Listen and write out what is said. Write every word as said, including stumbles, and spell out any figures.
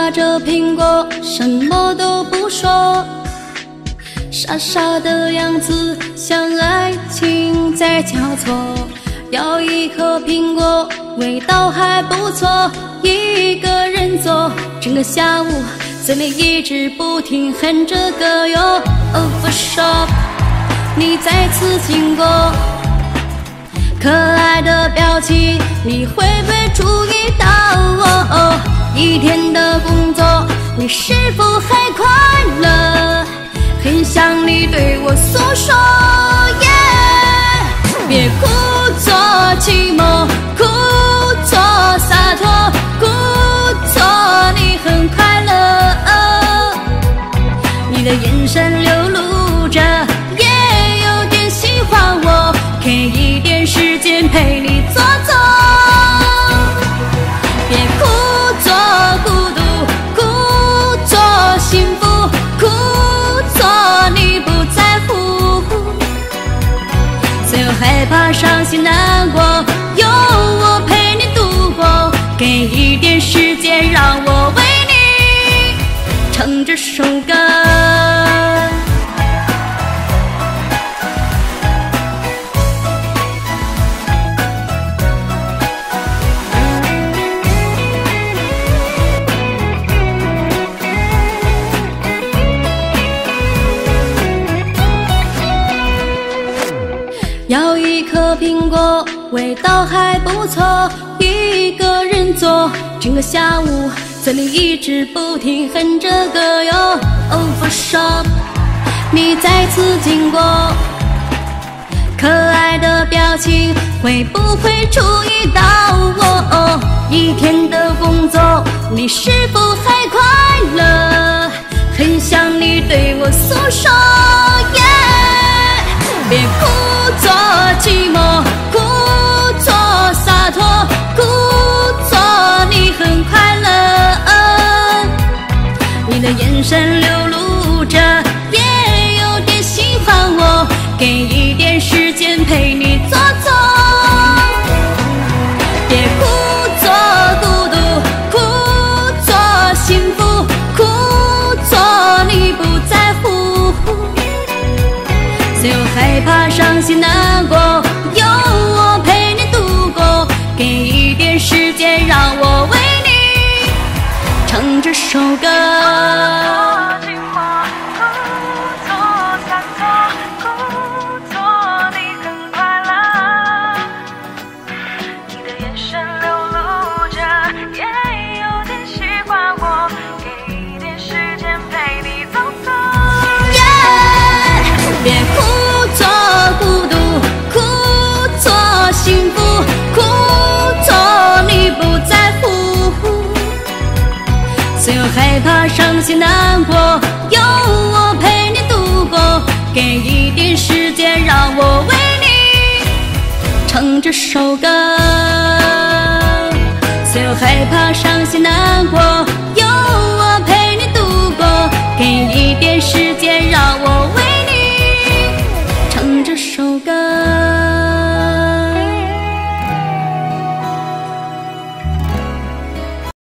拿着苹果，什么都不说，傻傻的样子像爱情在交错。咬一颗苹果，味道还不错，一个人做，整个下午嘴里一直不停哼着歌哟。Overshop， 你再次经过，可爱的表情，你会不会注意到我？一天的工作，你是否还快乐？很想你对我诉说，耶、yeah! 别故作寂寞，故作洒脱，故作你很快乐。你的眼神流露着，也有点喜欢我，给一点时间陪你走走。别故作孤独，故作幸福，故作你不在乎。所有害怕、伤心、难过，有我陪你度过。给一点时间，让我为你唱这首歌。咬一颗苹果，味道还不错，一个人做，整个下午嘴里一直不停哼着歌哟。Overshop， 你再次经过，可爱的表情，会不会注意到我？一天的工作，你是否还快乐？很想你对我诉说，耶、yeah! 别故作寂寞，故作洒脱，故作你很快乐。你的眼神流露着，也有点喜欢我，给一点时间陪你走走。别故作孤独，故作幸福，故作你不在乎。所有害怕、伤心、难过，有我陪你度过。给一点时间，让我为你唱这首歌。别故作孤独，故作幸福，故作你不在乎。所有害怕、伤心、难过，有我陪你度过。给一点时间，让我为你唱这首歌。所有害怕、伤心、难过，有我